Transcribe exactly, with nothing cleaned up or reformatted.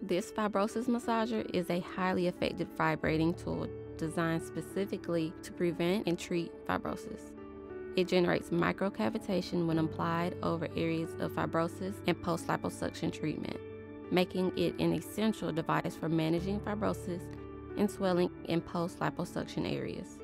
This fibrosis massager is a highly effective vibrating tool designed specifically to prevent and treat fibrosis. It generates microcavitation when applied over areas of fibrosis and post-liposuction treatment, making it an essential device for managing fibrosis and swelling in post-liposuction areas.